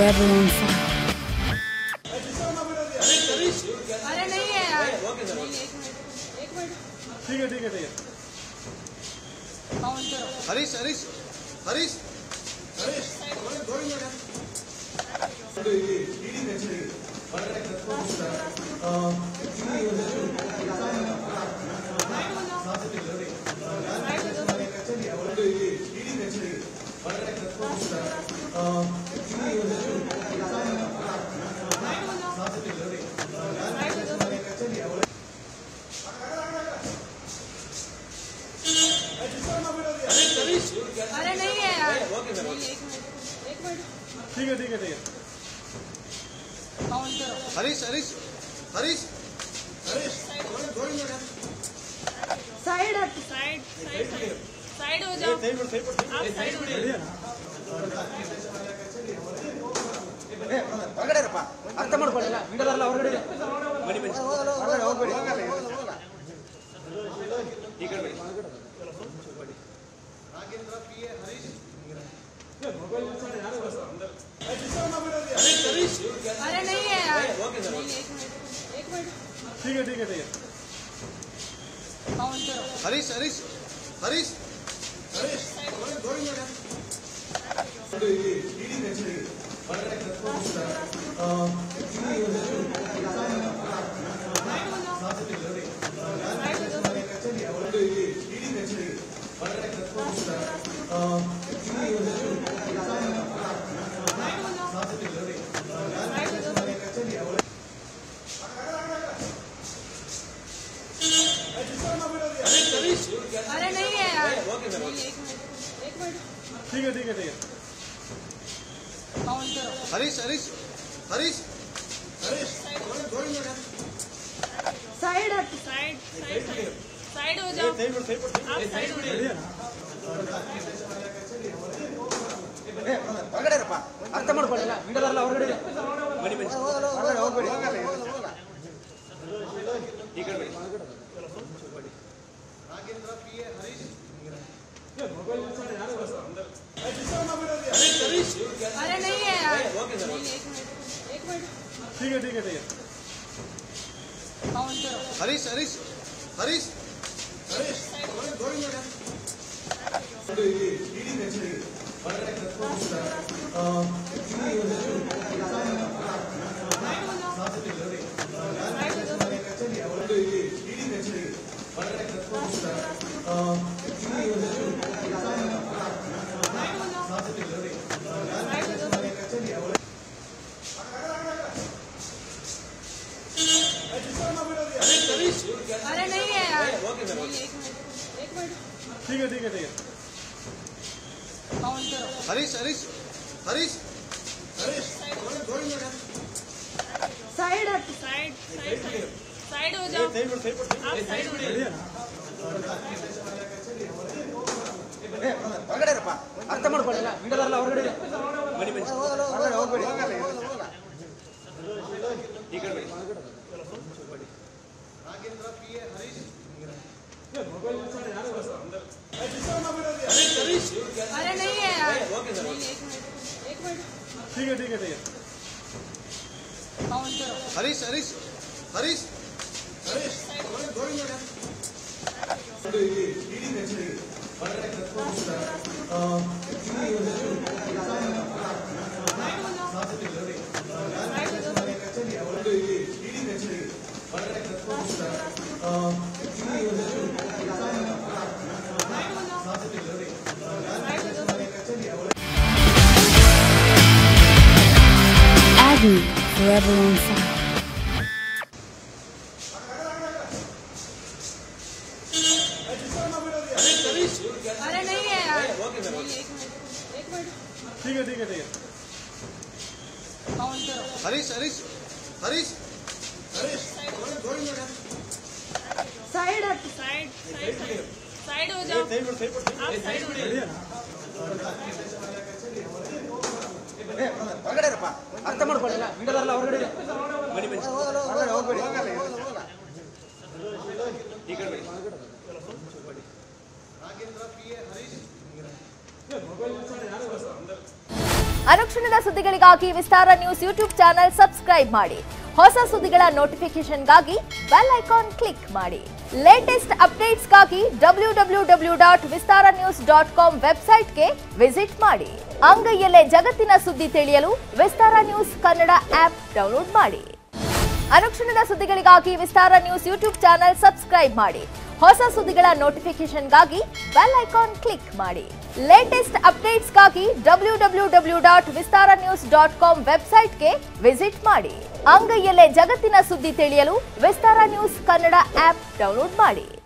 forever on fire. अरे नहीं है यार, एक मिनट ठीक है ठीक है ठीक है। काउंट करो। हरीश हरीश हरीश हरीश अरे नहीं है यार, एक मिनट ठीक है ठीक है ठीक है। काउंट करो। Harish Harish Harish Harish side side side हो जाओ, आप साइड हो जाओ। ಹೊರಗಡೆ ಇರಪ್ಪ, ಅರ್ಥ ಮಾಡ್ಕೊಳ್ಳಿಲ್ಲ ವಿಂಡೋದಲ್ಲ ಹೊರಗಡೆ ಹೋಗ್ಬೇಡಿ ಈ ಕಡೆ ಬನ್ನಿ. ನಾಗೇಂದ್ರ ಪಿ ಎ ಹರೀಶ್ अरे नहीं है यार, एक मिनट ठीक है ठीक है ठीक है। काउंट करो। हरीश हरीश हरीश हरीश अरे नहीं है यार, एक मिनट ठीक है ठीक है ठीक है। काउंट करो। हरीश हरीश हरीश हरीश साइड साइड हो जाओ, आप साइड हो जाओ। ಹೊರಗಡೆ ಇರಪ್ಪ, ಅರ್ಥ ಮಾಡ್ಕೊಳ್ಳಿಲ್ಲ ವಿಂಡೋದಲ್ಲ ಹೊರಗಡೆ ಹೋಗ್ಬೇಡಿ ಈ ಕಡೆ ಬನ್ನಿ. ನಾಗೇಂದ್ರ ಪಿ ಎ ಹರೀಶ್ अरे नहीं है यार, एक मिनट ठीक है ठीक है ठीक है। काउंट करो। हरीश हरीश हरीश हरीश अरे नहीं है यार, एक मिनट ठीक है ठीक है ठीक है। काउंट करो। हरीश हरीश हरीश हरीश साइड साइड हो जाओ, आप साइड हो जाओ। ಹೊರಗಡೆ ಇರಪ್ಪ, ಅರ್ಥ ಮಾಡ್ಕೊಳ್ಳಿಲ್ಲ ವಿಂಡೋದಲ್ಲ ಹೊರಗಡೆ ಹೋಗ್ಬೇಡಿ ಈ ಕಡೆ ಬನ್ನಿ. ನಾಗೇಂದ್ರ ಪಿ ಎ ಹರೀಶ್ अरे नहीं है यार, एक मिनट ठीक है ठीक है ठीक है। काउंट करो। Harish Harish Harish Harish Agony forever on fire. अरे नहीं है यार, एक मिनट ठीक है ठीक है ठीक है। काउंट करो। हरीश हरीश हरीश हरीश साइड साइड हो जाओ, आप साइड हो जाओ। ಹೊರಗಡೆ ಇರಪ್ಪ, ಅರ್ಥ ಮಾಡ್ಕೊಳ್ಳಿಲ್ಲ ವಿಂಡೋದಲ್ಲ ಹೊರಗಡೆ ಹೋಗ್ಬೇಡಿ ಈ ಕಡೆ ಬನ್ನಿ. ನಾಗೇಂದ್ರ ಪಿ ಎ ಹರೀಶ್ ಅನುಕ್ಷಣದ ಸುದ್ದಿಗಳಿಗಾಗಿ Vistara news YouTube channel subscribe ಮಾಡಿ. ಹೊಸ ಸುದ್ದಿಗಳ ನೋಟಿಫಿಕೇಶನ್ಗಾಗಿ ಬೆಲ್ ಐಕಾನ್ ಕ್ಲಿಕ್ ಮಾಡಿ. ಲೇಟೆಸ್ಟ್ ಅಪ್ಡೇಟ್ಸ್ಗಾಗಿ www.vistaranews.com ವೆಬ್ಸೈಟ್ಗೆ ವಿಸಿಟ್ ಮಾಡಿ. ಅಂಗೈಯಲ್ಲೇ ಜಗತ್ತಿನ ಸುದ್ದಿ ತಿಳಿಯಲು Vistara news Kannada app download ಮಾಡಿ. ಅನುಕ್ಷಣದ ಸುದ್ದಿಗಳಿಗಾಗಿ Vistara news YouTube channel subscribe ಮಾಡಿ. ಹೊಸ ಸುದ್ದಿಗಳ ನೋಟಿಫಿಕೇಶನ್ಗಾಗಿ ಬೆಲ್ ಐಕಾನ್ ಕ್ಲಿಕ್ ಮಾಡಿ. ಲೇಟೆಸ್ಟ್ ಅಪ್ಡೇಟ್ಸ್ಗಾಗಿ www.vistaranews.com ವೆಬ್ಸೈಟ್ಗೆ ವಿಸಿಟ್ ಮಾಡಿ. ಅಂಗೈಯಲ್ಲೇ ಜಗತ್ತಿನ ಸುದ್ದಿ ತಿಳಿಯಲು Vistara news Kannada app download ಮಾಡಿ.